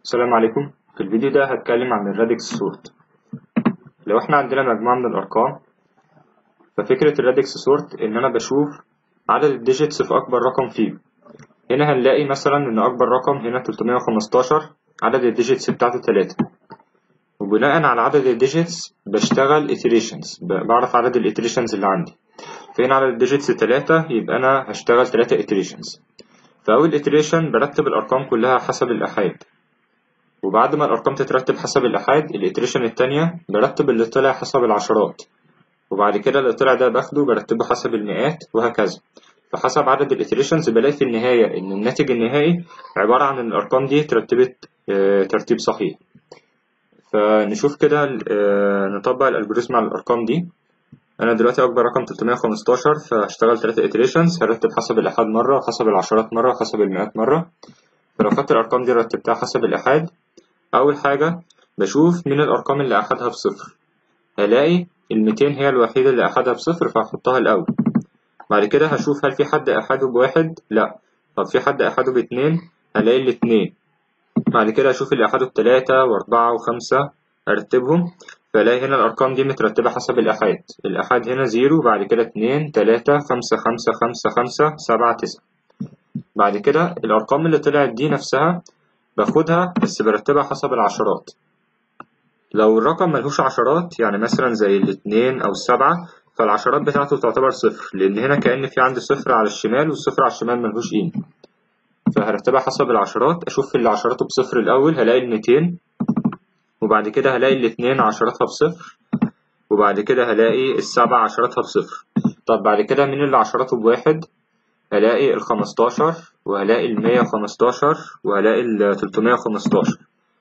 السلام عليكم. في الفيديو ده هتكلم عن الرادكس سورت. لو احنا عندنا مجموعة من الأرقام، ففكرة الرادكس سورت إن أنا بشوف عدد الديجيتس في أكبر رقم فيه. هنا هنلاقي مثلا إن أكبر رقم هنا 315، عدد الديجيتس بتاعته 3، وبناء على عدد الديجيتس بشتغل iterations، بعرف عدد الاتريشنز اللي عندي. فهنا عدد الديجيتس 3، يبقى أنا هشتغل 3 iterations. فأول iteration برتب الأرقام كلها حسب الآحاد، وبعد ما الأرقام تترتب حسب الآحاد الإتريشن التانية برتب اللي طلع حسب العشرات، وبعد كده اللي طلع ده باخده برتبه حسب المئات، وهكذا. فحسب عدد الإتريشنز بلاقي في النهاية إن الناتج النهائي عبارة عن إن الأرقام دي اترتبت ترتيب صحيح. فنشوف كده نطبق الألجوريزم على الأرقام دي. أنا دلوقتي أكبر رقم 315، فهشتغل 3 إتريشنز، هرتب حسب الآحاد مرة وحسب العشرات مرة وحسب المئات مرة. فلو خدت الأرقام دي رتبتها حسب الآحاد، أول حاجة بشوف مين الأرقام اللي أحدها بصفر. هلاقي ال200 هي الوحيدة اللي أحدها بصفر، فهحطها الأول. بعد كده هشوف هل في حد أحده بواحد؟ لأ. طب في حد أحده باتنين؟ هلاقي الاتنين. بعد كده أشوف اللي أحده بتلاتة وأربعة وخمسة، أرتبهم. فألاقي هنا الأرقام دي مترتبة حسب الآحاد. الآحاد هنا زيرو، بعد كده اتنين، تلاتة، خمسة، خمسة، خمسة، خمسة، سبعة، تسعة. بعد كده الأرقام اللي طلعت دي نفسها باخدها بس برتبها حسب العشرات. لو الرقم ملهوش عشرات، يعني مثلا زي الاتنين أو السبعة، فالعشرات بتاعته تعتبر صفر، لأن هنا كأن في عندي صفر على الشمال، والصفر على الشمال ملهوش قيمة. فهرتبها حسب العشرات. أشوف اللي عشراته بصفر الأول، هلاقي ال200، وبعد كده هلاقي الاتنين عشراتها بصفر، وبعد كده هلاقي السبعة عشراتها بصفر. طب بعد كده مين اللي عشراته بواحد؟ هلاقي ال15، وهلاقي ال115، وهلاقي ال315،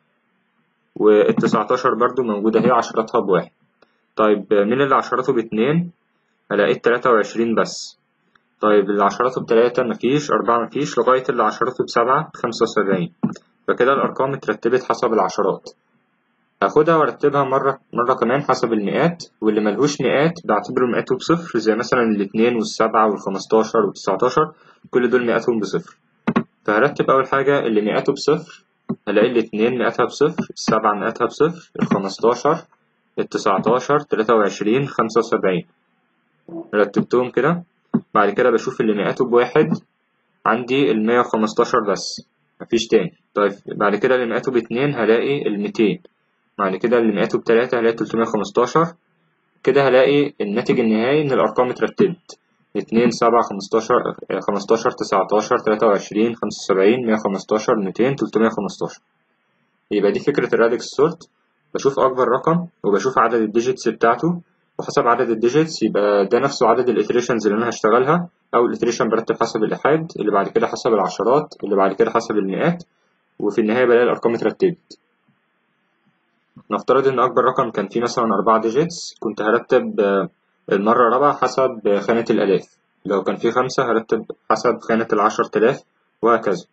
وال19 برضو موجودة هي عشراتها بواحد. طيب مين اللي عشراته باتنين؟ هلاقي 23 بس. طيب اللي عشراته بتلاتة مفيش، أربعة مفيش، لغاية اللي عشراته بسبعة 75. فكده الأرقام اترتبت حسب العشرات. هاخدها وأرتبها مرة كمان حسب المئات، واللي ملهوش مئات بعتبره مئاته بصفر، زي مثلا الاتنين والسبعة والخمستاشر والتسعتاشر، كل دول مئاتهم بصفر. فهرتب أول حاجة اللي مئاته بصفر. هلاقي الاتنين مئاتها بصفر، السبعة مئاتها بصفر، الخمستاشر، التسعتاشر، 23، 75. رتبتهم كده. بعد كده بشوف اللي مئاته بواحد، عندي ال115 بس، مفيش تاني. طيب بعد كده اللي مئاته باتنين هلاقي ال200. بعد كده اللي مئاته بتلاتة هلاقي 315. كده هلاقي الناتج النهائي إن الأرقام اترتبت: اتنين، سبعة، خمستاشر، تسعتاشر، 23، 75، 115، 200، 315. يبقى دي فكرة الرادكس سورت. بشوف أكبر رقم وبشوف عدد الديجيتس بتاعته، وحسب عدد الديجيتس يبقى ده نفسه عدد الاتريشنز اللي أنا هشتغلها. أول iteration برتب حسب الآحاد، اللي بعد كده حسب العشرات، اللي بعد كده حسب المئات، وفي النهاية بلاقي الأرقام اترتبت. نفترض إن أكبر رقم كان فيه مثلا 4 ديجيتس، كنت هرتب المرة الرابعة حسب خانة الآلاف. لو كان فيه 5 هرتب حسب خانة ال10,000، وهكذا.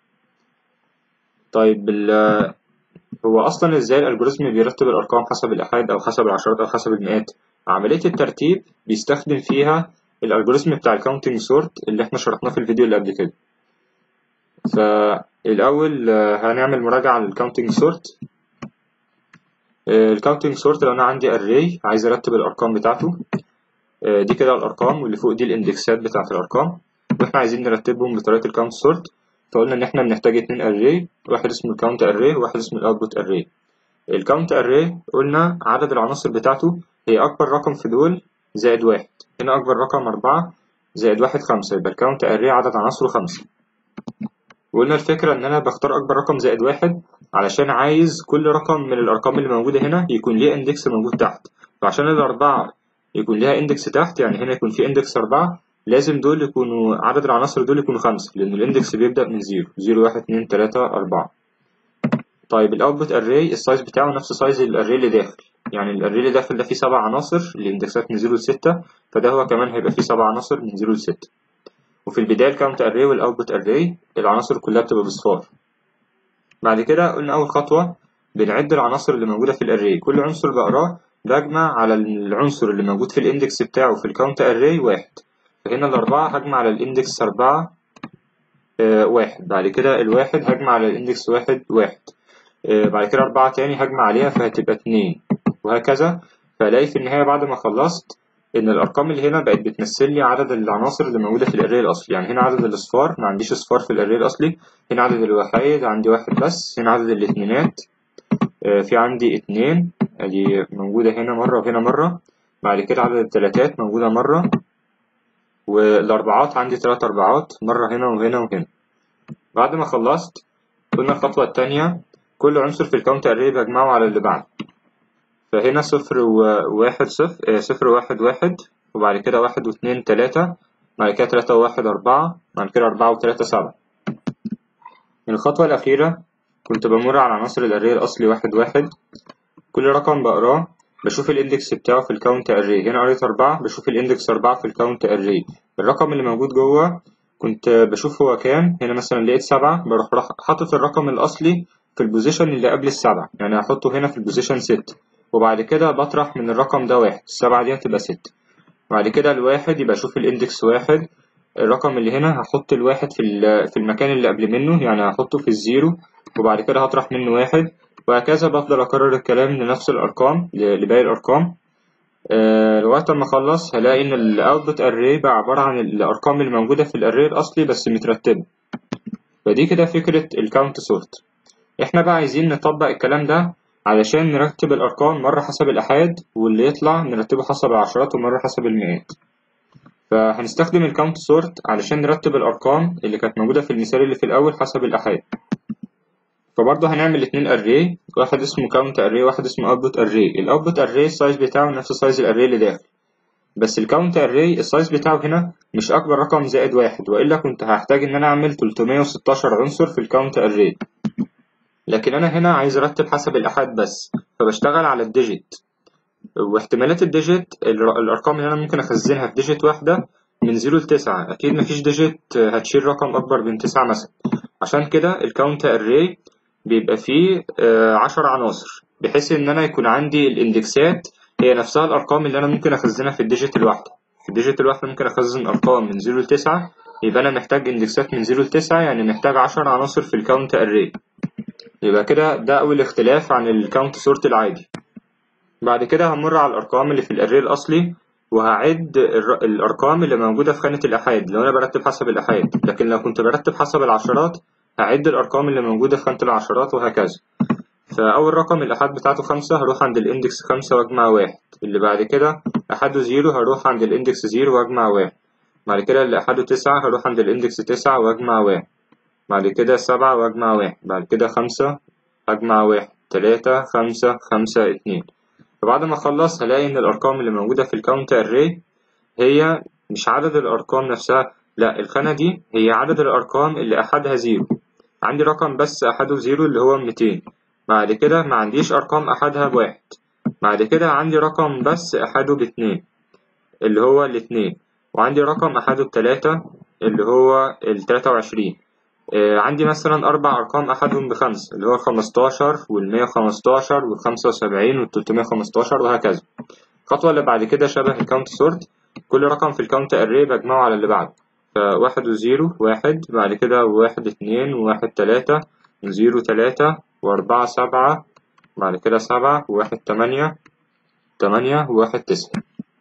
طيب هو أصلا إزاي الألجوريزم بيرتب الأرقام حسب الآحاد أو حسب العشرات أو حسب المئات؟ عملية الترتيب بيستخدم فيها الألجوريزم بتاع الكاونتنج سورت اللي احنا شرحناه في الفيديو اللي قبل كده. فالأول هنعمل مراجعة للكاونتنج سورت. الكاونتنج سورت لو أنا عندي array عايز أرتب الأرقام بتاعته، دي كده الأرقام، واللي فوق دي الإندكسات بتاعة الأرقام، وإحنا عايزين نرتبهم بطريقة الكاونت سورت. فقلنا إن إحنا بنحتاج 2 array، واحد اسمه الكاونت array وواحد اسمه الأوتبوت array. الكاونت array قلنا عدد العناصر بتاعته هي أكبر رقم في دول زائد واحد. هنا أكبر رقم 4 زائد واحد 5، يبقى الكاونت array عدد عناصره 5. وقلنا الفكرة إن أنا بختار أكبر رقم زائد واحد علشان عايز كل رقم من الأرقام اللي موجودة هنا يكون ليه إندكس موجود تحت. فعشان الأربعة يكون ليها إندكس تحت، يعني هنا يكون في إندكس 4، لازم دول يكونوا عدد العناصر دول يكونوا 5، لأن الإندكس بيبدأ من 0، 0، 1، 2، 3، 4. طيب الأوتبوت أري السايز بتاعه نفس سايز الأري اللي داخل، يعني الأري اللي داخل ده فيه 7 عناصر، الإندكسات من 0 ل6، فده هو كمان هيبقى فيه 7 عناصر من 0 ل6. وفي البداية الكاونت أري والأوتبوت أري العناصر كلها بتبقى بصفار. بعد كده قلنا أول خطوة بنعد العناصر اللي موجودة في الأري، كل عنصر بقراه بجمع على العنصر اللي موجود في الإندكس بتاعه في الكاونت أري واحد. فهنا الأربعة هجمع على الإندكس 4 واحد، بعد كده الواحد هجمع على الإندكس واحد واحد. بعد كده 4 تاني هجمع عليها فهتبقى 2 وهكذا. فألاقي في النهاية بعد ما خلصت إن الأرقام اللي هنا بقت بتمثل لي عدد العناصر اللي موجودة في الأري الأصلي. يعني هنا عدد الأصفار، ما عنديش أصفار في الأري الأصلي. هنا عدد الوحيد عندي 1 بس. هنا عدد الاتنينات في عندي 2 أدي موجودة هنا مرة وهنا مرة. بعد كده عدد التلاتات موجودة مرة، والأربعات عندي 3 أربعات مرة هنا وهنا وهنا. بعد ما خلصت قلنا الخطوة التانية كل عنصر في الكاونت أري بجمعه على اللي بعده. فهنا 0 و1 0 0 1 1 وبعد كده 1 و2 3 بعد كده 3 و1 4 بعد كده 4 و3 7. من الخطوة الأخيرة كنت بمر على عناصر الأري الأصلي 1 1. كل رقم بقراه بشوف الاندكس بتاعه في الكاونت أري. هنا قريت 4 بشوف الاندكس 4 في الكاونت أري. الرقم اللي موجود جوه كنت بشوف هو كام. هنا مثلا لقيت 7 بروح حاطط الرقم الأصلي في البوزيشن اللي قبل ال7، يعني هحطه هنا في البوزيشن 6، وبعد كده بطرح من الرقم ده 1. 7 دي هتبقى 6. بعد كده الواحد يبقى أشوف الاندكس 1. الرقم اللي هنا هحط الواحد في المكان اللي قبل منه، يعني هحطه في الزيرو وبعد كده هطرح منه 1، وهكذا بفضل أكرر الكلام لنفس الأرقام لباقي الأرقام لغاية ما أخلص. هلاقي إن الأوتبوت أري بقى عبارة عن الأرقام اللي موجودة في الأري الأصلي بس مترتبة. فدي كده فكرة الكاونت سورت. إحنا بقى عايزين نطبق الكلام ده علشان نرتب الأرقام مرة حسب الآحاد، واللي يطلع نرتبه حسب العشرات ومرة حسب المئات. فهنستخدم الكاونت سورت علشان نرتب الأرقام اللي كانت موجودة في المثال اللي في الأول حسب الآحاد. فبرضه هنعمل 2 أري، واحد اسمه كاونت أري واحد اسمه أوتبوت أري. الأوتبوت أري السايز بتاعه نفس سايز الأري اللي داخل، بس الكاونت أري السايز بتاعه هنا مش أكبر رقم زائد 1، وإلا كنت هحتاج إن أنا أعمل 316 عنصر في الكاونت أري. لكن أنا هنا عايز أرتب حسب الآحاد بس، فبشتغل على الديجيت واحتمالات الديجيت. الأرقام اللي أنا ممكن أخزنها في ديجيت واحدة من 0 ل 9. أكيد مفيش ديجيت هتشيل رقم أكبر من 9 مثلا. عشان كده الكاونت أري بيبقى فيه 10 عناصر، بحيث إن أنا يكون عندي الإندكسات هي نفسها الأرقام اللي أنا ممكن أخزنها في الديجيت الواحدة. في الديجيت الواحدة ممكن أخزن أرقام من 0 ل 9، يبقى أنا محتاج إندكسات من 0 ل 9، يعني محتاج 10 عناصر في الكاونت أري. يبقى كده ده أول اختلاف عن الكاونت سورت العادي. بعد كده همر على الأرقام اللي في الأري الأصلي وهعد الأرقام اللي موجودة في خانة الآحاد لو أنا برتب حسب الآحاد. لكن لو كنت برتب حسب العشرات هعد الأرقام اللي موجودة في خانة العشرات وهكذا. فأول رقم الآحاد بتاعته 5 هروح عند الإندكس 5 وأجمع 1. اللي بعد كده أحده 0 هروح عند الإندكس 0 وأجمع 1. بعد كده اللي أحده 9 هروح عند الإندكس 9 وأجمع 1. بعد كده 7 وأجمع 1. بعد كده 5 أجمع 1 3 5 5 2. فبعد ما أخلص هلاقي إن الأرقام اللي موجودة في الكاونت أري هي مش عدد الأرقام نفسها، لأ الخانة دي هي عدد الأرقام اللي أحدها 0. عندي رقم بس أحده 0 اللي هو 200. بعد كده ما عنديش أرقام أحدها ب1. بعد كده عندي رقم بس أحده ب2 اللي هو ال2. وعندي رقم أحده ب3 اللي هو ال23. عندي مثلا 4 أرقام أحدهم ب5 اللي هو 15 وال115 وال75 وال315 وهكذا. الخطوة اللي بعد كده شبه الكاونت سورت. كل رقم في الكاونت أري بجمعه على اللي بعده. فواحد وزيرو 1، بعد كده 1 2 و1 3 و0 3 و4 7، بعد كده 7 و1 8 8 و1 9.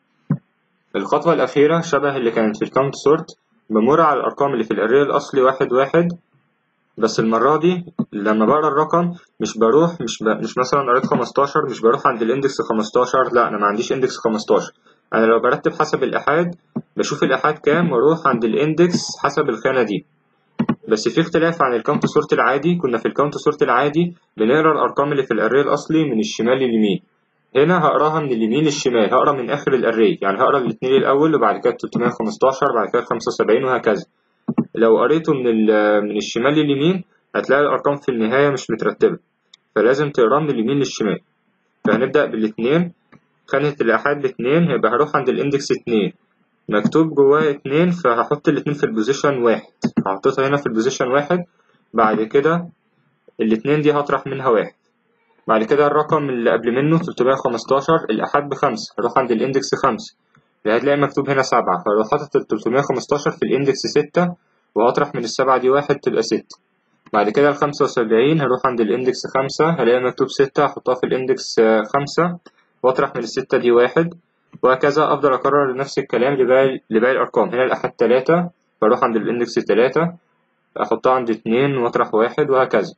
الخطوة الأخيرة شبه اللي كانت في الكاونت سورت. بمر على الأرقام اللي في الأري الأصلي 1 1، بس المرة دي لما بقرا الرقم مش بروح مش مثلا قريت 15 مش بروح عند الاندكس 15، لا أنا ما عنديش اندكس 15. أنا لو برتب حسب الآحاد بشوف الآحاد كام وأروح عند الاندكس حسب الخانة دي. بس في اختلاف عن الكاونت سورت العادي. كنا في الكاونت سورت العادي بنقرا الأرقام اللي في الأري الأصلي من الشمال لليمين. هنا هقراها من اليمين للشمال، هقرا من آخر الأري، يعني هقرا الاتنين الأول وبعد كده 315 بعد كده 75 وهكذا. لو قريته من الشمال لليمين هتلاقي الأرقام في النهاية مش مترتبة، فلازم تقراه من اليمين للشمال. فهنبدأ بالاتنين. خانة الآحاد باتنين هيبقى هروح عند الإندكس 2 مكتوب جواه 2، فهحط الاتنين في البوزيشن 1. هحطها هنا في البوزيشن 1. بعد كده الاتنين دي هطرح منها 1. بعد كده الرقم اللي قبل منه 315 الآحاد ب5 هروح عند الإندكس 5 هتلاقي مكتوب هنا 7، فلو حاطط 315 في الإندكس 6 وهطرح من ال7 دي 1 تبقى 6. بعد كده ال75 هروح عند الاندكس 5 هلاقي مكتوب 6 هحطها في الاندكس 5 واطرح من ال6 دي 1 وهكذا. أفضل أكرر نفس الكلام لباقي الأرقام. هنا الأحد 3 بروح عند الاندكس 3 أحطها عند 2 واطرح 1 وهكذا.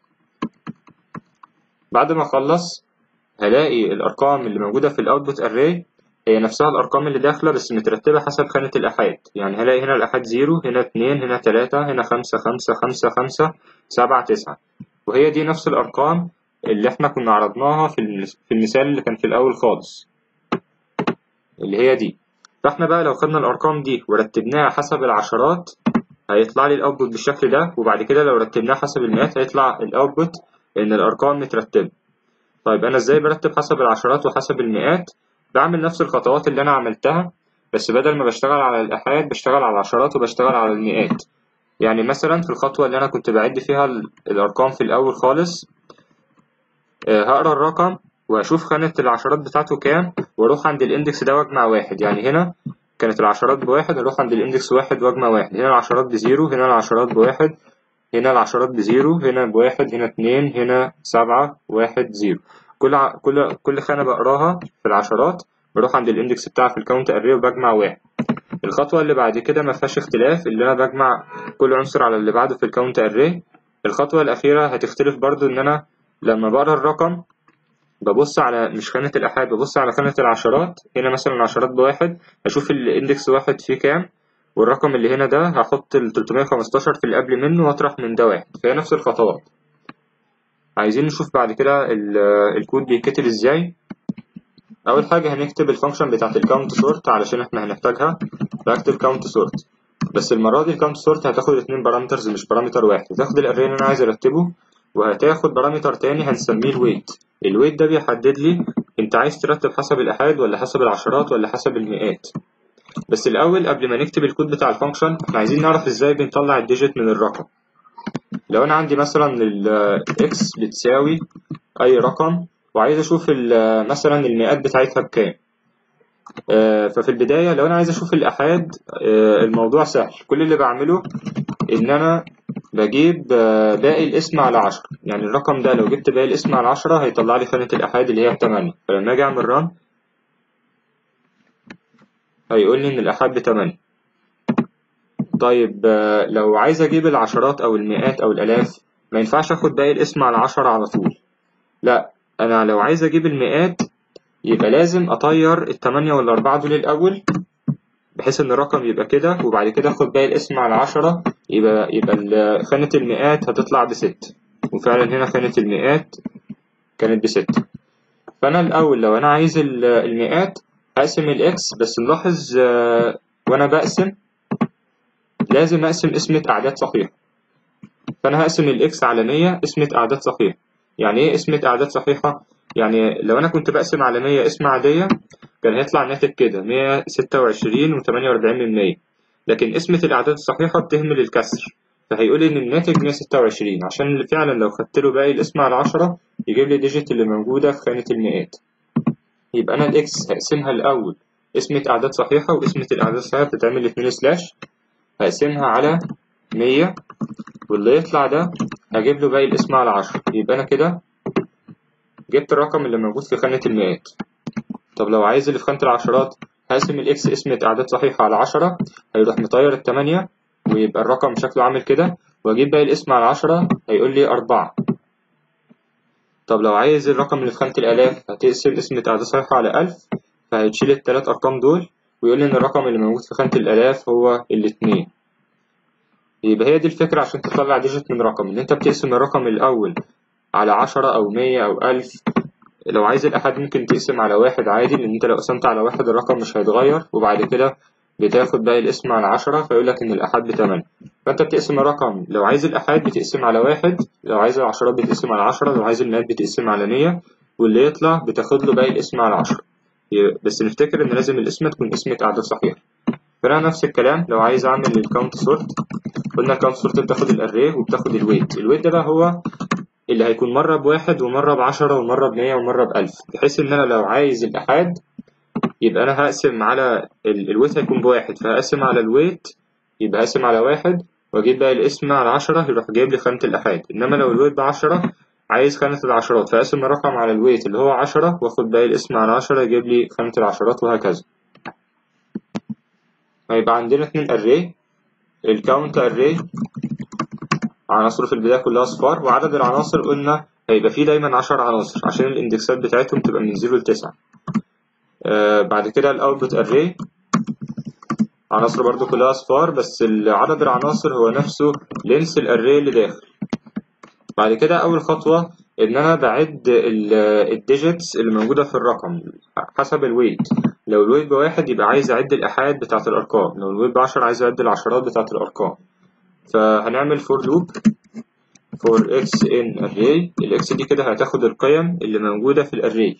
بعد ما أخلص هلاقي الأرقام اللي موجودة في الأوتبوت أري هي نفسها الأرقام اللي داخلة بس مترتبة حسب خانة الآحاد. يعني هلاقي هنا الآحاد 0 هنا 2 هنا 3 هنا 5 5 5 5 7 9 وهي دي نفس الأرقام اللي احنا كنا عرضناها في المثال اللي كان في الأول خالص اللي هي دي. فاحنا بقى لو خدنا الأرقام دي ورتبناها حسب العشرات هيطلع لي الأوتبوت بالشكل ده، وبعد كده لو رتبناها حسب المئات هيطلع الأوتبوت إن الأرقام مترتبة. طيب أنا إزاي برتب حسب العشرات وحسب المئات؟ بعمل نفس الخطوات اللي أنا عملتها بس بدل ما بشتغل على الآحاد بشتغل على العشرات وبشتغل على المئات. يعني مثلا في الخطوة اللي أنا كنت بعد فيها الأرقام في الأول خالص هقرا الرقم وأشوف خانة العشرات بتاعته كام وأروح عند الإندكس ده وأجمع واحد. يعني هنا كانت العشرات بواحد أروح عند الإندكس واحد وأجمع واحد. هنا العشرات بزيرو هنا العشرات بواحد هنا العشرات بزيرو هنا بواحد هنا اتنين هنا 7 1 0. كل خانة بقراها في العشرات بروح عند الإندكس بتاعها في الكاونت أري وبجمع واحد. الخطوة اللي بعد كده مفيهاش اختلاف اللي أنا بجمع كل عنصر على اللي بعده في الكاونت أري. الخطوة الأخيرة هتختلف برضو إن أنا لما بقرا الرقم ببص على مش خانة الآحاد ببص على خانة العشرات. هنا مثلا العشرات بواحد أشوف الإندكس واحد فيه كام والرقم اللي هنا ده هحط ال 315 في اللي قبل منه وأطرح من ده واحد. فهي نفس الخطوات. عايزين نشوف بعد كده الكود بيتكتب ازاي. أول حاجة هنكتب الفانكشن بتاعت الكاونت سورت علشان احنا هنحتاجها. بكتب كاونت سورت بس المرة دي الكاونت سورت هتاخد 2 بارامترز مش بارامتر واحد. هتاخد الأري اللي أنا عايز أرتبه وهتاخد بارامتر تاني هنسميه الويت. الويت ده بيحدد لي انت عايز ترتب حسب الآحاد ولا حسب العشرات ولا حسب المئات. بس الأول قبل ما نكتب الكود بتاع الفانكشن احنا عايزين نعرف ازاي بنطلع الديجيت من الرقم. لو أنا عندي مثلا الإكس بتساوي أي رقم وعايز أشوف مثلا المئات بتاعتها بكام. ففي البداية لو أنا عايز أشوف الآحاد الموضوع سهل. كل اللي بعمله إن أنا بجيب باقي الاسم على 10. يعني الرقم ده لو جبت باقي الاسم على 10 هيطلع لي خانة الآحاد اللي هي ب8. فلما أجي أعمل ران هيقول لي إن الآحاد ب8. طيب لو عايز أجيب العشرات أو المئات أو الآلاف ما ينفعش آخد باقي الاسم على 10 على طول. لأ أنا لو عايز أجيب المئات يبقى لازم أطير ال8 وال4 دول الأول بحيث إن الرقم يبقى كده وبعد كده آخد باقي الاسم على 10 يبقى خانة المئات هتطلع ب6. وفعلا هنا خانة المئات كانت ب6. فأنا الأول لو أنا عايز المئات هقسم الإكس بس نلاحظ وأنا بقسم لازم أقسم قسمة أعداد صحيحة. فأنا هقسم الإكس على 100 قسمة أعداد صحيحة. يعني إيه قسمة أعداد صحيحة؟ يعني لو أنا كنت بقسم على 100 قسمة عادية كان هيطلع الناتج كده 126 و48 من 100. لكن قسمة الأعداد الصحيحة بتهمل الكسر فهيقول إن الناتج 126 عشان فعلا لو خدت له باقي القسمة على 10 يجيب لي الديجيت اللي موجودة في خانة المئات. يبقى أنا الإكس هقسمها الأول قسمة أعداد صحيحة وقسمة الأعداد الصحيحة بتتعمل 2 سلاش هقسمها على 100 واللي يطلع ده هجيب له باقي القسمة على 10. يبقى أنا كده جبت الرقم اللي موجود في خانة المئات. طب لو عايز اللي في خانة العشرات هقسم الإكس قسمة أعداد صحيحة على 10 هيروح مطير ال8 ويبقى الرقم شكله عامل كده وأجيب باقي القسمة على 10 هيقول لي 4. طب لو عايز الرقم اللي في خانة الآلاف هتقسم قسمة أعداد صحيحة على 1000 فهتشيل ال3 أرقام دول ويقول لي إن الرقم اللي موجود في خانة الآلاف هو ال2. يبقى هي دي الفكرة عشان تطلع ديجيت من رقم إن أنت بتقسم الرقم الأول على 10 أو 100 أو 1000. لو عايز الآحاد ممكن تقسم على واحد عادي لأن أنت لو قسمت على واحد الرقم مش هيتغير وبعد كده بتاخد باقي القسم على 10 فيقولك إن الآحاد ب8. فأنت بتقسم الرقم لو عايز الآحاد بتقسم على واحد لو عايز العشرات بتقسم على 10 لو عايز المئات بتقسم على 100 واللي يطلع بتاخد له باقي القسم على 10. بس نفتكر إن لازم القسمة تكون قسمة أعداد صحيحة. فأنا نفس الكلام لو عايز أعمل الكاونت سورت قلنا الكاونت سورت بتاخد الأري وبتاخد الويت. الويت ده بقى هو اللي هيكون مرة بواحد ومرة ب10 ومرة ب100 ومرة ب1000 بحيث إن أنا لو عايز الآحاد يبقى أنا هقسم على الويت هيكون بواحد فهقسم على الويت يبقى هقسم على واحد واجيب بقى الاسم على 10 يروح جايب لي خانة الآحاد. انما لو الويت ب10 عايز خانة العشرات، فاقسم الرقم على الويت اللي هو 10 واخد باقي الاسم على 10 يجيب لي خانة العشرات، وهكذا. هيبقى عندنا 2 array. الكاونت array عناصره في البداية كلها صفار، وعدد العناصر قلنا هيبقى فيه دايما 10 عناصر عشان الاندكسات بتاعتهم تبقى من 0 ل9. بعد كده الاوتبوت array عناصره برضو كلها صفار، بس عدد العناصر هو نفسه لينس الاري اللي داخل. بعد كده اول خطوة ان انا بعد الديجيتس اللي موجودة في الرقم حسب الويت. لو الويت ب1 يبقى عايز اعد الاحاد بتاعة الارقام، لو الويت ب10 عايز اعد العشرات بتاعة الارقام. فهنعمل فور لوب for x in array. الاكس دي كده هتاخد القيم اللي موجودة في الاري.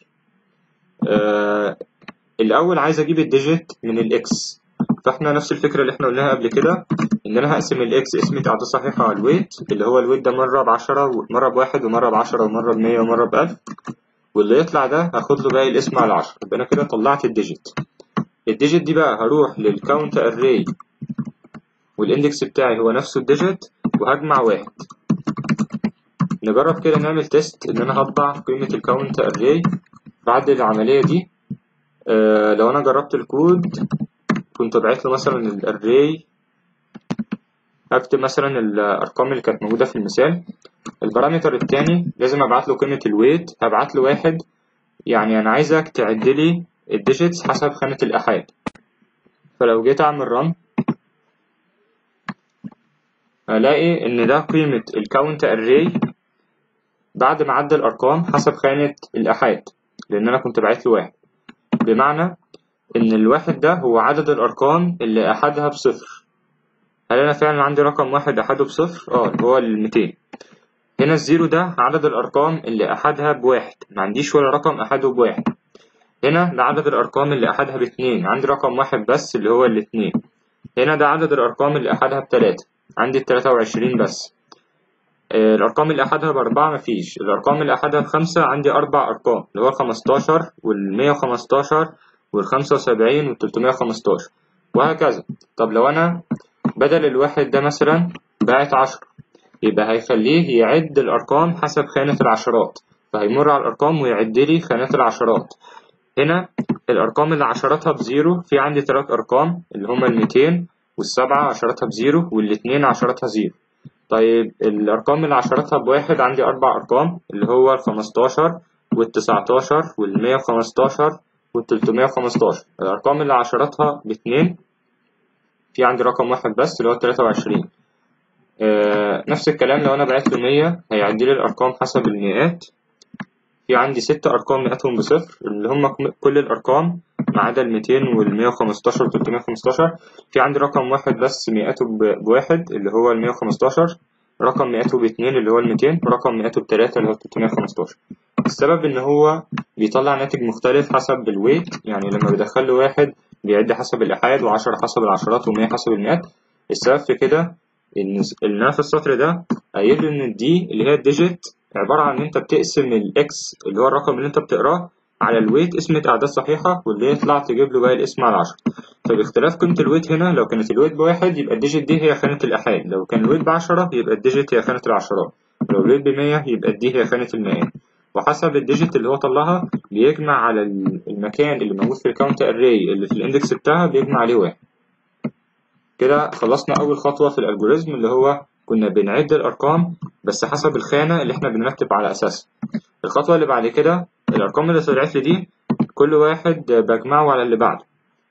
الاول عايز اجيب الديجيت من الاكس، فاحنا نفس الفكرة اللي احنا قلناها قبل كده، ان انا هقسم الاكس قسمة اعداد صحيحة على الويت، اللي هو الويت ده مرة ب10 ومرة ب1 ومرة ب10 ومرة ب100 ومرة ب1000، واللي يطلع ده هاخد له باقي الاسم على 10. يبقى انا كده طلعت الديجيت. الديجيت دي بقى هروح للكاونت اري والاندكس بتاعي هو نفسه الديجيت، وهجمع 1. نجرب كده نعمل تيست ان انا هطبع قيمة الكاونت اري بعد العملية دي. لو انا جربت الكود كنت بعت له مثلا الاري، هكتب مثلا الارقام اللي كانت موجودة في المثال. البارامتر التاني لازم ابعت له قيمة الويت، هبعت له 1، يعني انا عايزك تعد لي الديجيتس حسب خانة الآحاد. فلو جيت اعمل رن هلاقي ان ده قيمة الكاونت اري بعد ما عدى الارقام حسب خانة الآحاد، لان انا كنت بعت له 1. بمعنى ان الواحد ده هو عدد الارقام اللي احدها ب0. هل انا فعلا عندي رقم واحد احده ب0؟ اللي هو ال200. هنا الزيرو ده عدد الارقام اللي احدها ب1، ما عنديش ولا رقم احده ب1. هنا ده عدد الارقام اللي احدها ب2، عندي رقم واحد بس اللي هو ال2. هنا ده عدد الارقام اللي احدها ب3، عندي ال23 بس. الارقام اللي احدها ب4 مفيش. الارقام اللي احدها ب5 عندي 4 ارقام اللي هو 15 وال115 وال75 وال315 وهكذا. طب لو انا بدل الواحد ده مثلا باعت 10، يبقى هيخليه يعد الارقام حسب خانة العشرات، فهيمر على الارقام ويعد لي خانات العشرات. هنا الارقام اللي عشراتها ب0 في عندي 3 ارقام اللي هما ال200 وال7 عشراتها ب0 وال2 عشراتها 0. طيب الارقام اللي عشراتها ب1 عندي 4 ارقام اللي هو ال15 وال19 وال115 وال315. الارقام اللي عشراتها ب2 في عندي رقم واحد بس اللي هو 23. نفس الكلام لو انا بعت له 100 هيعدي لي الارقام حسب المئات. في عندي 6 ارقام مئاتهم ب0 اللي هم كل الارقام ما عدا ال200 وال115 وال315. في عندي رقم واحد بس مئاته ب1 اللي هو ال115، رقم مئاته ب2 اللي هو ال200، ورقم مئاته ب3 اللي هو ال315. السبب ان هو بيطلع ناتج مختلف حسب الويت، يعني لما بدخل له 1 بيعد حسب الآحاد، و10 حسب العشرات، و100 حسب المئات. السبب في كده ان انا في السطر ده قايل ان دي اللي هي الديجيت عبارة عن ان انت بتقسم الاكس اللي هو الرقم اللي انت بتقراه على الويت قسمة اعداد صحيحة، واللي يطلع تجيب له باقي الاسم على 10. فباختلاف قيمة الويت هنا، لو كانت الويت ب1 يبقى الديجيت دي هي خانة الآحاد، لو كان الويت ب10 يبقى الديجيت هي خانة العشرات، لو الويت ب100 يبقى دي هي خانة المئات. وحسب الديجيت اللي هو طلعها بيجمع على المكان اللي موجود في الكاونت اري اللي في الاندكس بتاعها بيجمع عليه 1. كده خلصنا أول خطوة في الألجوريزم، اللي هو كنا بنعد الأرقام بس حسب الخانة اللي احنا بنرتب على أساسها. الخطوة اللي بعد كده الأرقام اللي طلعت لي دي كل واحد بجمعه على اللي بعده.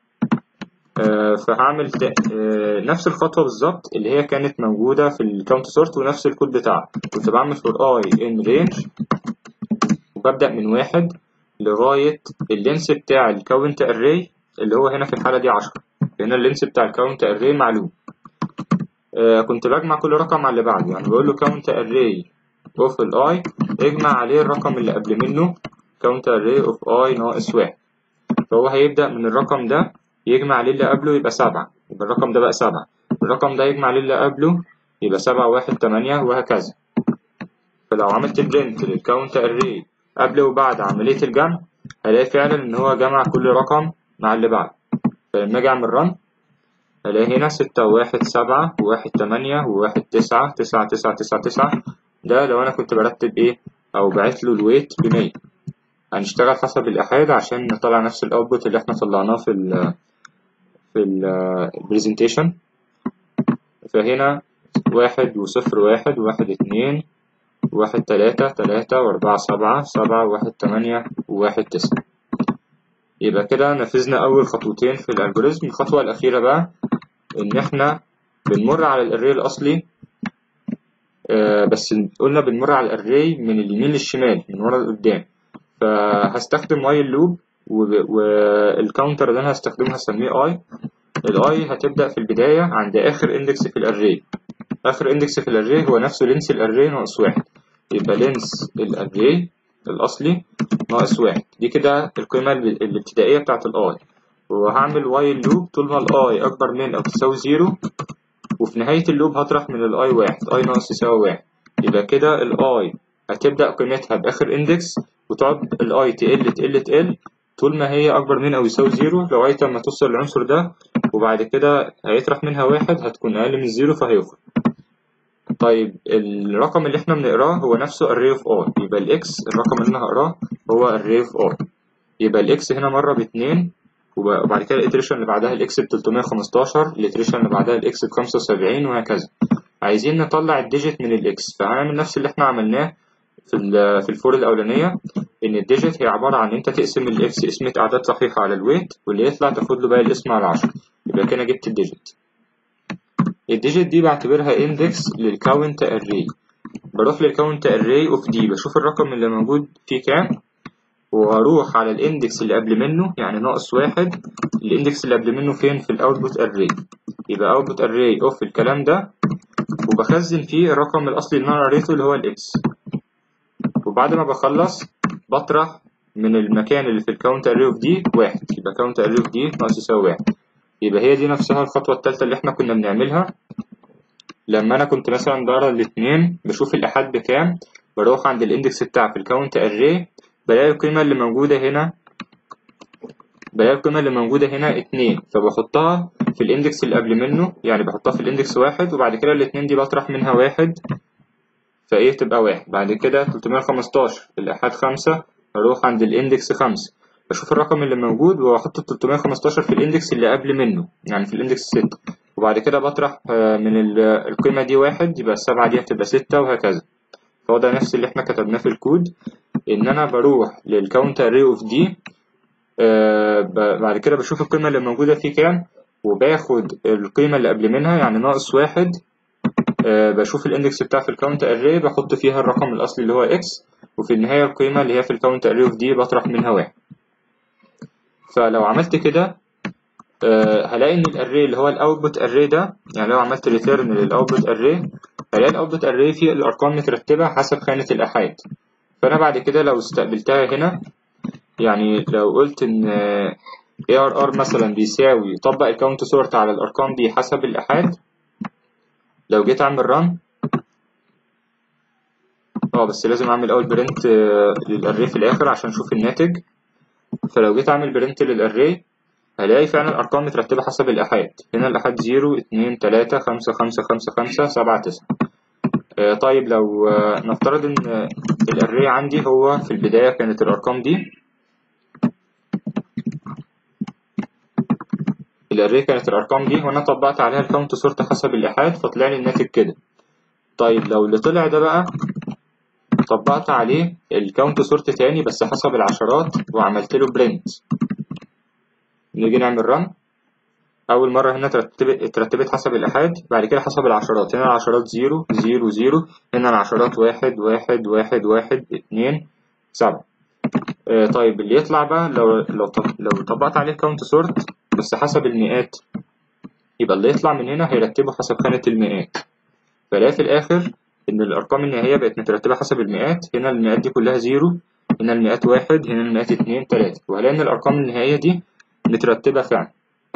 فهعمل نفس الخطوة بالظبط اللي هي كانت موجودة في الكاونت سورت ونفس الكود بتاعها. كنت بعمل for i in range وببدأ من 1 لغاية اللينس بتاع الكاونت اري اللي هو هنا في الحالة دي 10. هنا اللينس بتاع الكاونت اري معلوم. كنت بجمع كل رقم على اللي بعده، يعني بقول له كاونت اري اوف الاي اجمع عليه الرقم اللي قبل منه كاونت اري اوف اي ناقص 1. فهو هيبدأ من الرقم ده يجمع عليه اللي قبله يبقى 7، يبقى الرقم ده بقى 7. الرقم ده يجمع عليه اللي قبله يبقى 7 1 8 وهكذا. فلو عملت برنت للكاونت اري قبل وبعد عملية الجمع هلاقي فعلا ان هو جمع كل رقم مع اللي بعده. فلما اجي اعمل رن هلاقي هنا 6 و1 7 و1 8 و1 9 9 9 9 9. ده لو أنا كنت برتب إيه أو بعت له الويت ب100. هنشتغل حسب الآحاد عشان نطلع نفس الأوتبوت اللي إحنا طلعناه في البرزنتيشن. فهنا 1 و0 1 و1 2 و1 3 3 و4 7 7 و1 8 و1 9. يبقى كده نفذنا أول خطوتين في الألجوريزم. الخطوة الأخيرة بقى إن إحنا بنمر على الأري الأصلي، بس قلنا بنمر على الأري من اليمين للشمال من ورا لقدام. فهستخدم وايل لوب، والكاونتر اللي أنا هستخدمه هسميه اي. الاي هتبدأ في البداية عند آخر اندكس في الأري. آخر اندكس في الأري هو نفسه لينس الأري ناقص 1. يبقى لينس الأري الأصلي ناقص 1. دي كده القيمة الابتدائية بتاعة الاي. وهعمل وايل لوب طول ما الاي أكبر من أو تساوي 0، وفي نهاية اللوب هطرح من الاي 1. اي ناقص يساوي 1. يبقى كده الاي هتبدأ قيمتها بآخر اندكس، وتقعد الاي تقل تقل تقل طول ما هي أكبر من أو يساوي 0 لغاية ما توصل للعنصر ده، وبعد كده هيطرح منها 1 هتكون أقل من 0 فهيخرج. طيب الرقم اللي احنا بنقراه هو نفسه array of i. يبقى الاكس الرقم اللي انا هقراه هو array of i. يبقى الاكس هنا مرة ب2، وبعد كده الاتريشن اللي بعدها الاكس ب315، الاتريشن اللي بعدها الاكس ب75 وهكذا. عايزين نطلع الديجيت من الاكس، فهنعمل نفس اللي احنا عملناه في الفور الاولانيه. ان الديجيت هي عباره عن انت تقسم الاكس قسمه اعداد صحيحه على الويت، واللي يطلع تاخد له باقي القسمه على 10. يبقى كده جبت الديجيت. الديجيت دي بعتبرها اندكس للكاونت اري. بروح للكاونت اري اوف دي، بشوف الرقم اللي موجود فيه كام، واروح على الاندكس اللي قبل منه يعني ناقص 1. الاندكس اللي قبل منه فين؟ في الاوتبوت اري. يبقى اوتبوت اري اوف الكلام ده، وبخزن فيه الرقم الاصلي اللي انا قريته اللي هو الاكس. وبعد ما بخلص بطرح من المكان اللي في الكاونت اري اوف دي 1. يبقى كاونت اري اوف دي ناقص يساوي 1. يبقى هي دي نفسها الخطوة الثالثة اللي احنا كنا بنعملها. لما انا كنت مثلا بقرا الاثنين بشوف الآحاد بكام، بروح عند الاندكس بتاع في الكاونت اري، بلاقي القيمة اللي موجودة هنا 2، فبحطها في الاندكس اللي قبل منه، يعني بحطها في الاندكس 1، وبعد كده الاثنين دي بطرح منها 1 فايه تبقى 1. بعد كده 315 الآحاد 5، اروح عند الاندكس 5 بشوف الرقم اللي موجود واحط 315 في الاندكس اللي قبل منه يعني في الاندكس 6، وبعد كده بطرح من القيمة دي 1، يبقى السبعة دي هتبقى 6 وهكذا. فهو ده نفس اللي احنا كتبناه في الكود، ان انا بروح للكاونت اري اوف دي، بعد كده بشوف القيمة اللي موجودة فيه كام، وباخد القيمة اللي قبل منها يعني ناقص 1. بشوف الاندكس بتاع في الكاونت اري بحط فيها الرقم الاصلي اللي هو اكس، وفي النهاية القيمة اللي هي في الكاونت اري اوف دي بطرح منها 1. فلو عملت كده هلاقي ان الاري اللي هو الاوتبوت اري ده، يعني لو عملت ريتيرن للاوتبوت اري هلاقي الاوتبوت اري فيه الارقام مترتبة حسب خانة الآحاد. فانا بعد كده لو استقبلتها هنا، يعني لو قلت ان ARR مثلا بيساوي طبق الكاونت سورت على الارقام دي حسب الآحاد، لو جيت اعمل ران بس لازم اعمل اول برنت للاري في الاخر عشان اشوف الناتج. فلو جيت اعمل برنت للاري هلاقي فعلا الارقام مترتبه حسب الآحاد. هنا الآحاد 0 2 3 5 5 5 5 7 9. طيب لو نفترض ان الاري عندي هو في البدايه كانت الارقام دي، وانا طبقت عليها الكاونت سورت حسب الآحاد فطلع لي الناتج كده. طيب لو اللي طلع ده بقى طبقت عليه الكاونت سورت تاني بس حسب العشرات وعملت له برنت، نيجي نعمل رن. اول مره هنا اترتبت حسب الآحاد، بعد كده حسب العشرات. هنا العشرات 0 0 0، هنا العشرات 1 1 1 1 2 7. طيب اللي يطلع بقى لو طبقت عليه كاونت سورت بس حسب المئات، يبقى اللي يطلع من هنا هيرتبه حسب خانة المئات. فلاقي في الآخر إن الأرقام النهائية بقت مترتبة حسب المئات. هنا المئات دي كلها 0، هنا المئات 1، هنا المئات 2 3، وهلاقي إن الأرقام النهائية دي مترتبة فعلا.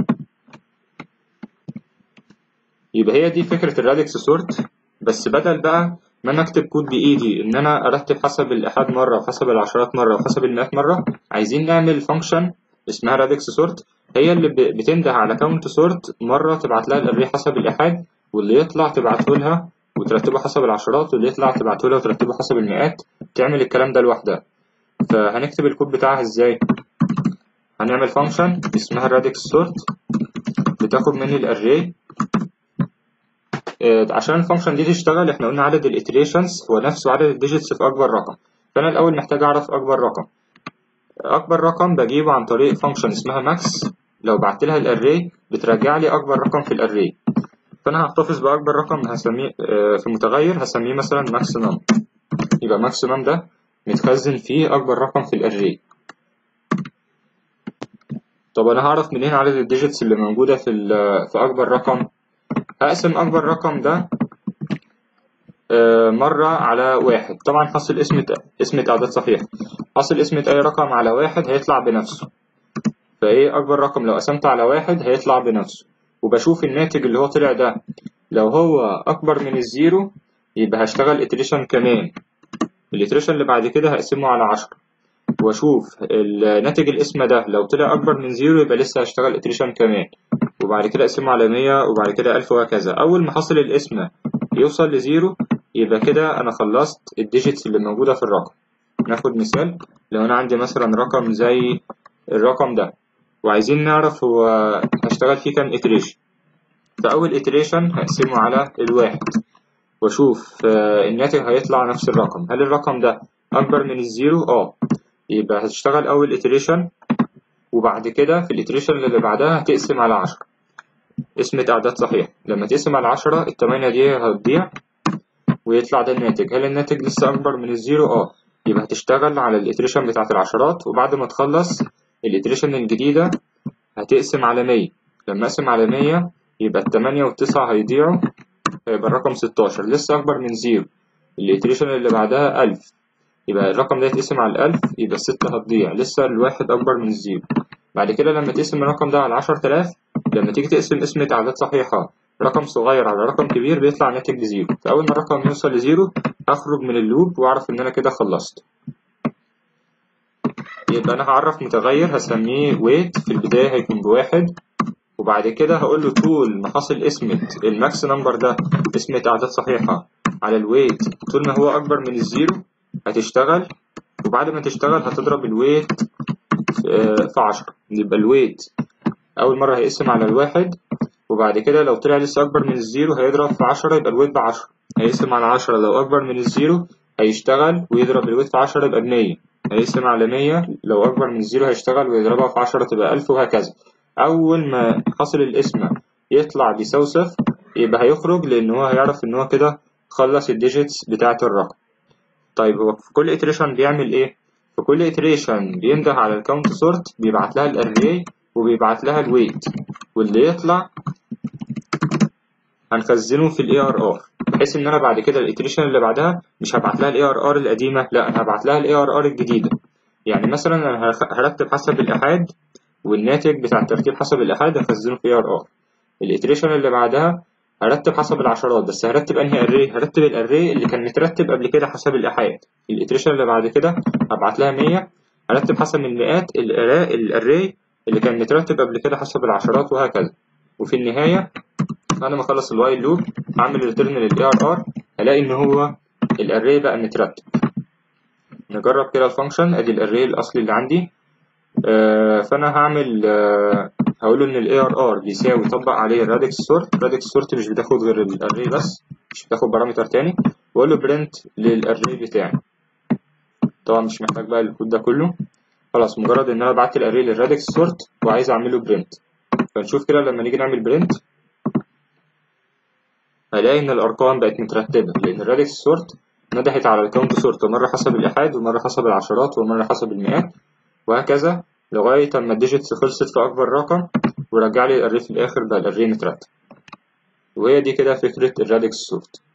يبقى هي دي فكرة الرادكس سورت. بس بدل بقى ما أنا أكتب كود بإيدي إن أنا أرتب حسب الآحاد مرة وحسب العشرات مرة وحسب المئات مرة، عايزين نعمل فانكشن اسمها رادكس سورت، هي اللي بتنده على كاونت سورت، مرة تبعت لها الأري حسب الآحاد، واللي يطلع تبعته لها وترتبه حسب العشرات، واللي يطلع تبعته لها وترتبه حسب المئات. تعمل الكلام ده لوحدها. فهنكتب الكود بتاعها ازاي؟ هنعمل فانكشن اسمها رادكس سورت بتاخد مني الأري. عشان الفانكشن دي تشتغل احنا قلنا عدد الاتريشنز هو نفسه عدد الديجيتس في أكبر رقم. فأنا الأول محتاج أعرف أكبر رقم. أكبر رقم بجيبه عن طريق فانكشن اسمها ماكس، لو بعت لها الأري بترجع لي أكبر رقم في الأري. فأنا هحتفظ بأكبر رقم هسميه في متغير هسميه مثلا ماكسيمم. يبقى ماكسيمم ده متخزن فيه أكبر رقم في الأري. طب أنا هعرف منين عدد الديجيتس اللي موجودة في أكبر رقم؟ هقسم أكبر رقم ده مرة على واحد. طبعا حاصل اسم أعداد صحيحة. حاصل اسم أي رقم على واحد هيطلع بنفسه. فإيه أكبر رقم لو قسمته على واحد هيطلع بنفسه. وبشوف الناتج اللي هو طلع ده لو هو أكبر من الزيرو يبقى هشتغل إتريشن كمان. الإتريشن اللي بعد كده هقسمه على 10 وأشوف الناتج الاسم ده لو طلع أكبر من زيرو يبقى لسه هشتغل إتريشن كمان، وبعد كده أقسمه على 100 وبعد كده 1000 وهكذا. أول ما حاصل الاسم يوصل لزيرو يبقى كده أنا خلصت الديجيتس اللي موجودة في الرقم. ناخد مثال. لو أنا عندي مثلا رقم زي الرقم ده وعايزين نعرف هو هشتغل فيه كام إتريشن، فأول إتريشن هقسمه على الواحد وأشوف الناتج هيطلع نفس الرقم. هل الرقم ده أكبر من الزيرو؟ يبقى هتشتغل أول إتريشن، وبعد كده في الإتريشن اللي بعدها هتقسم على 10. قسمة أعداد صحيحة. لما تقسم على 10 التمانية دي هتضيع ويطلع ده الناتج. هل الناتج لسه أكبر من الزيرو؟ يبقى هتشتغل على الإتريشن بتاعت العشرات، وبعد ما تخلص الإتريشن الجديدة هتقسم على 100. لما أقسم على 100 يبقى التمانية والتسعة هيضيعوا، هيبقى الرقم 16 لسه أكبر من زيرو. الإتريشن اللي بعدها 1000، يبقى الرقم ده يتقسم على 1000 يبقى الستة هتضيع، لسه الواحد أكبر من الزيرو. بعد كده لما تقسم الرقم ده على 10000، لما تيجي تقسم قسمة أعداد صحيحة رقم صغير على رقم كبير بيطلع ناتج لزيرو. فأول ما الرقم يوصل لزيرو هخرج من اللوب وأعرف إن أنا كده خلصت. يبقى أنا هعرف متغير هسميه ويت، في البداية هيكون بواحد، وبعد كده هقول له طول ما حاصل اسمة الماكس نمبر ده اسمة أعداد صحيحة على الويت طول ما هو أكبر من الزيرو هتشتغل، وبعد ما تشتغل هتضرب الويت في 10. يبقى الويت أول مرة هيقسم على الواحد، وبعد كده لو طلع لسه أكبر من الزيرو هيضرب في 10 يبقى الويت ب10. هيقسم على 10 لو أكبر من الزيرو هيشتغل ويضرب الويت في 10 يبقى ب100. هيقسم على 100 لو أكبر من الزيرو هيشتغل ويضربها في 10 تبقى 1000 وهكذا. أول ما حاصل القسمة يطلع بيساوي صفر يبقى هيخرج، لأن هو هيعرف إن هو كده خلص الديجيتس بتاعة الرقم. طيب هو في كل iteration بيعمل إيه؟ في كل iteration بينده على الكاونت سورت، بيبعت لها الأري وبيبعت لها الويت، واللي يطلع هنخزنه في ال ARR، بحيث إن أنا بعد كده الiteration اللي بعدها مش هبعت لها ال ARR القديمة، لا أنا هبعت لها ال ARR الجديدة. يعني مثلا أنا هرتب حسب الآحاد، والناتج بتاع الترتيب حسب الآحاد هخزنه في ARR. الiteration اللي بعدها هرتب حسب العشرات، بس هرتب انهي اري؟ هرتب الاري اللي كان مترتب قبل كده حسب الاحاد. الاتريشن اللي بعد كده هبعت لها 100 هرتب حسب المئات الاري اللي كان مترتب قبل كده حسب العشرات وهكذا. وفي النهايه بعد ما اخلص الوايل لوب هعمل ريتيرن للاي ار ار، هلاقي ان هو الاري بقى مترتب. نجرب كده الفانكشن. ادي الاري الاصلي اللي عندي. فانا هعمل هقول له ان ال ARR بيساوي طبق عليه الرادكس سورت. الرادكس سورت مش بتاخد غير الاري بس، مش بتاخد بارامتر تاني، واقول له برنت للاري بتاعي. طبعا مش محتاج بقى الكود ده كله، خلاص مجرد ان انا بعت الاري للرادكس سورت وعايز اعمل له برنت. فنشوف كده لما نيجي نعمل برنت هلاقي ان الارقام بقت مترتبه، لان الرادكس سورت ندهت على الكاونت سورت مره حسب الاحاد ومره حسب العشرات ومره حسب المئات وهكذا لغاية أما الديجيتس خلصت في أكبر رقم ورجع لي الأري في الآخر بقى الأري مترتب. وهي دي كده فكرة الرادكس سورت.